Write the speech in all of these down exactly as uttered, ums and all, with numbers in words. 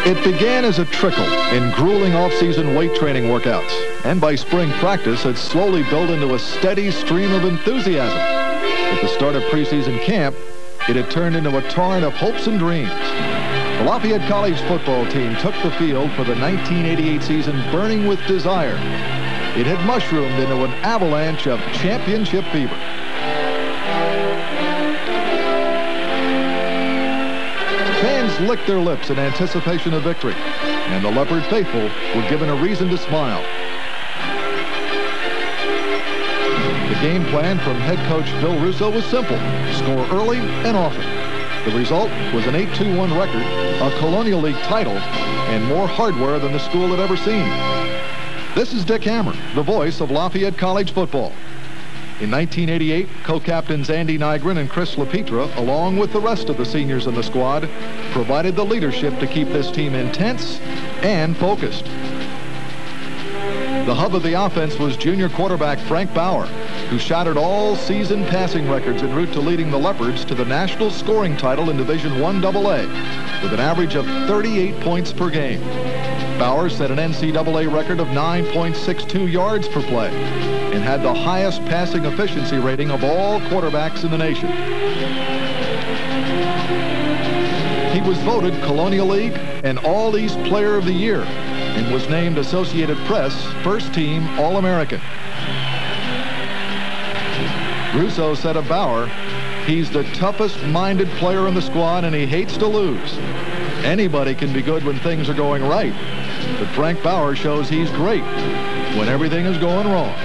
It began as a trickle in grueling off-season weight training workouts, and by spring practice, it slowly built into a steady stream of enthusiasm. At the start of preseason camp, it had turned into a torrent of hopes and dreams. The Lafayette College football team took the field for the nineteen eighty-eight season burning with desire. It had mushroomed into an avalanche of championship fever. Fans licked their lips in anticipation of victory, and the Leopard faithful were given a reason to smile. The game plan from head coach Phil Russo was simple: score early and often. The result was an eight two one record, a Colonial League title, and more hardware than the school had ever seen. This is Dick Hammer, the voice of Lafayette College football. In nineteen eighty-eight, co-captains Andy Nygren and Chris LaPetra, along with the rest of the seniors in the squad, provided the leadership to keep this team intense and focused. The hub of the offense was junior quarterback Frank Bauer, who shattered all season passing records en route to leading the Leopards to the national scoring title in Division one double A with an average of thirty-eight points per game. Bauer set an N C double A record of nine point six two yards per play and had the highest passing efficiency rating of all quarterbacks in the nation. He was voted Colonial League and All-East Player of the Year and was named Associated Press First Team All-American. Russo said of Bauer, "He's the toughest-minded player in the squad and he hates to lose. Anybody can be good when things are going right, but Frank Bauer shows he's great when everything is going wrong."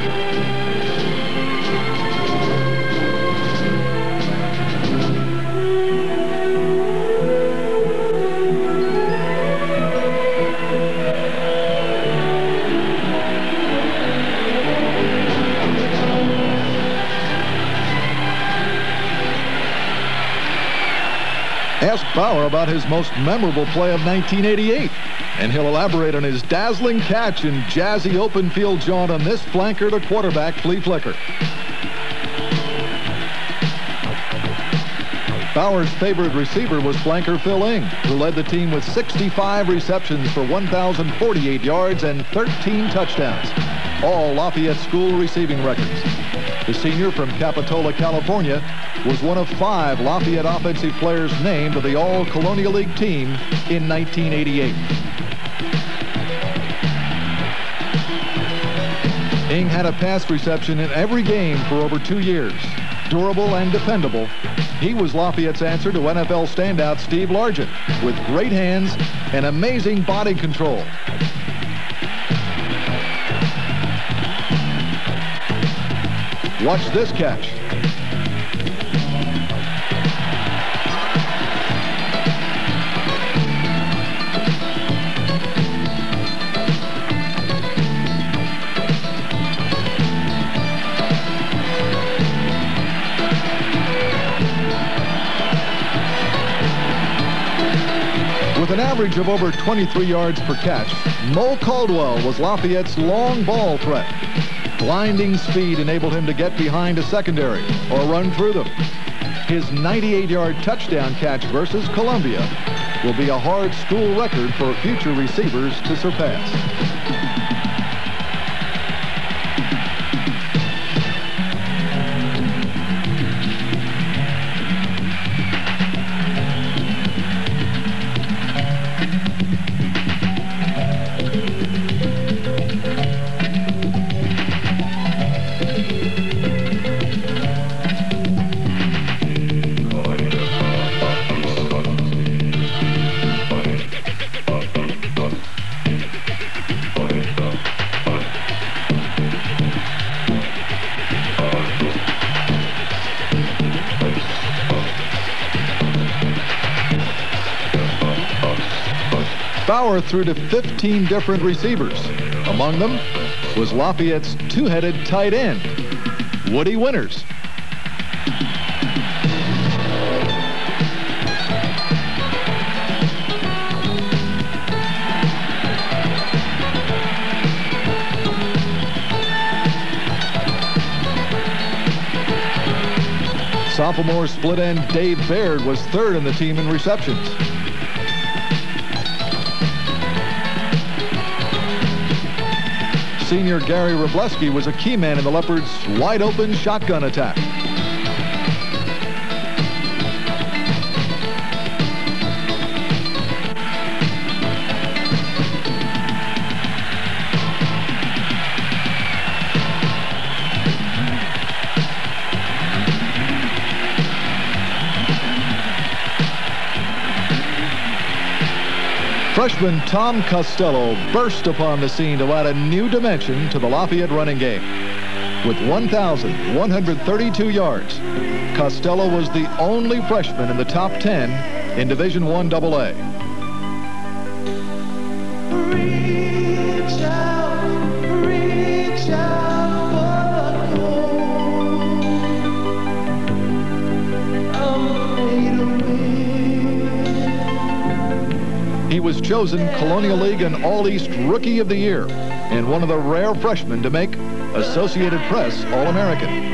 Ask Bauer about his most memorable play of nineteen eighty-eight, and he'll elaborate on his dazzling catch and jazzy open field jaunt on this flanker to quarterback flea flicker. Bauer's favorite receiver was flanker Phil Ing, who led the team with sixty-five receptions for one thousand forty-eight yards and thirteen touchdowns, all Lafayette school receiving records. The senior from Capitola, California, was one of five Lafayette offensive players named to the All-Colonial League team in nineteen eighty-eight. Ing had a pass reception in every game for over two years. Durable and dependable, he was Lafayette's answer to N F L standout Steve Largent, with great hands and amazing body control. Watch this catch. With an average of over twenty-three yards per catch, Mo Caldwell was Lafayette's long ball threat. Blinding speed enabled him to get behind a secondary or run through them. His ninety-eight yard touchdown catch versus Columbia will be a hard school record for future receivers to surpass. Bauer threw to fifteen different receivers. Among them was Lafayette's two-headed tight end, Woody Winters. Sophomore split end Dave Baird was third in the team in receptions. Senior Gary Wroblewski was a key man in the Leopards' wide-open shotgun attack. Freshman Tom Costello burst upon the scene to add a new dimension to the Lafayette running game. With one thousand one hundred thirty-two yards, Costello was the only freshman in the top ten in Division One double A. Reach out, reach out for the gold. I'm fade away. He was chosen Colonial League and All-East Rookie of the Year and one of the rare freshmen to make Associated Press All-American.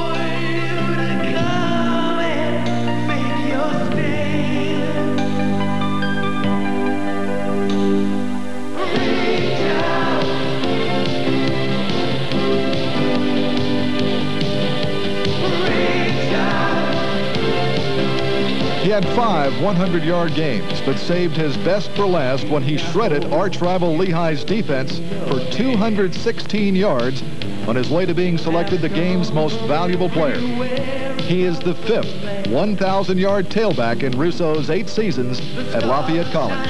He had five hundred-yard games, but saved his best for last when he shredded arch-rival Lehigh's defense for two hundred sixteen yards on his way to being selected the game's most valuable player. He is the fifth one thousand-yard tailback in Russo's eight seasons at Lafayette College.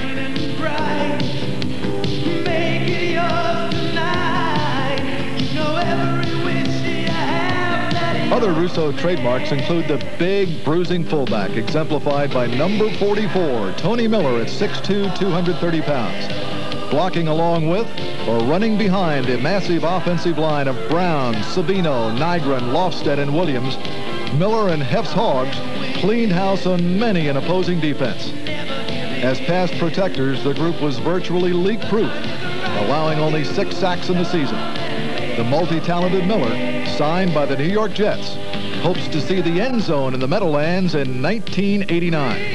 Other Russo trademarks include the big, bruising fullback, exemplified by number forty-four, Tony Miller, at six two, two hundred thirty pounds. Blocking along with or running behind the massive offensive line of Brown, Sabino, Nygren, Lofstead, and Williams, Miller and Hef's Hogs cleaned house on many an opposing defense. As pass protectors, the group was virtually leak-proof, allowing only six sacks in the season. The multi-talented Miller, signed by the New York Jets, hopes to see the end zone in the Meadowlands in nineteen eighty-nine.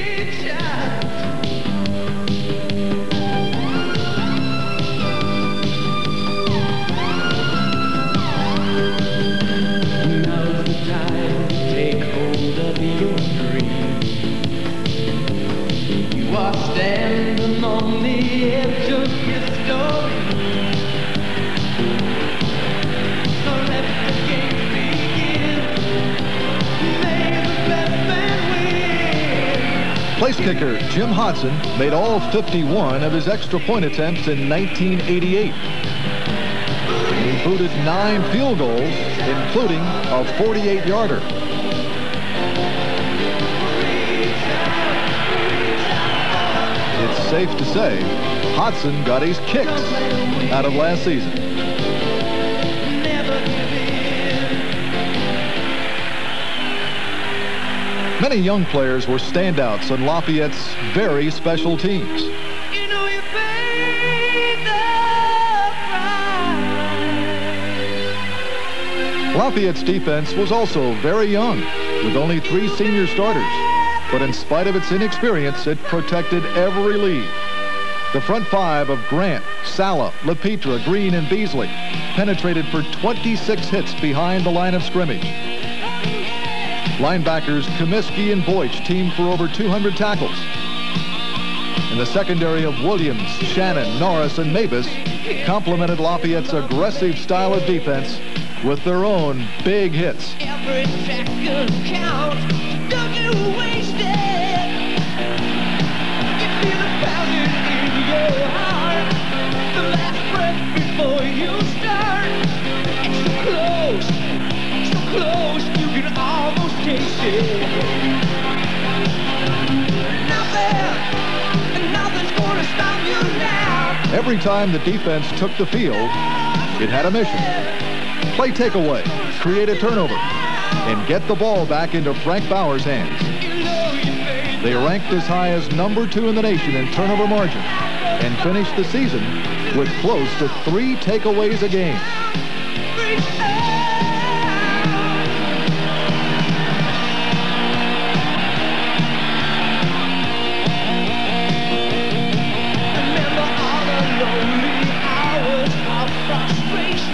Now's the time to take hold of your dream. You are standing on the edge of your story. Place kicker Jim Hodson made all fifty-one of his extra point attempts in nineteen eighty-eight. He booted nine field goals, including a forty-eight yarder. It's safe to say Hodson got his kicks out of last season. Many young players were standouts on Lafayette's very special teams. You know you paid the price. Lafayette's defense was also very young, with only three senior starters. But in spite of its inexperience, it protected every lead. The front five of Grant, Sala, LaPetra, Green, and Beasley penetrated for twenty-six hits behind the line of scrimmage. Linebackers Comiskey and Boych teamed for over two hundred tackles. In the secondary of Williams, Shannon, Norris, and Mavis complemented Lafayette's aggressive style of defense with their own big hits. Every second counts, don't you waste it. You feel the pounding in your heart, the last breath before you start. It's so close, so close, you can almost taste it. Nothing, nothing's gonna stop you now. Every time the defense took the field, it had a mission. Play takeaway, create a turnover, and get the ball back into Frank Bauer's hands. They ranked as high as number two in the nation in turnover margin and finished the season with close to three takeaways a game. Remember all the lonely hours of frustration.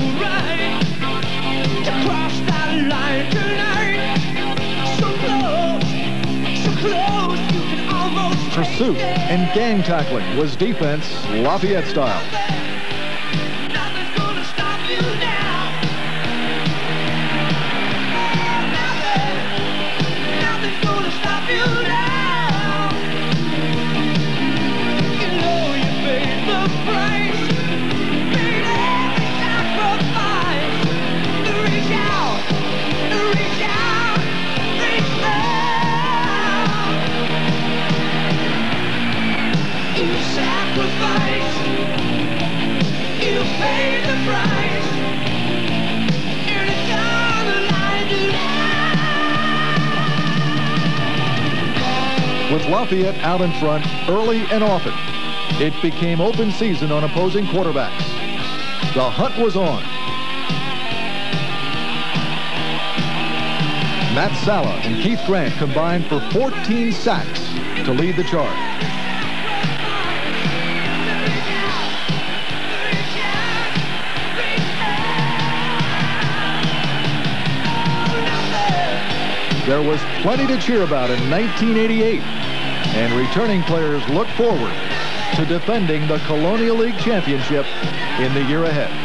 right to cross that line tonight. So close, so close, you can almost Pursuit and gang tackling was defense Lafayette style. Nothing's gonna stop you now. Nothing, nothing's gonna stop you now. You know you paid the price, paid every sacrifice to reach out, to reach out, reach out. You sacrifice, you pay the price, and it's on the line tonight. With Lafayette out in front early and often, it became open season on opposing quarterbacks. The hunt was on. Matt Sala and Keith Grant combined for fourteen sacks to lead the charge. There was plenty to cheer about in nineteen eighty-eight, and returning players look forward to defending the Colonial League Championship in the year ahead.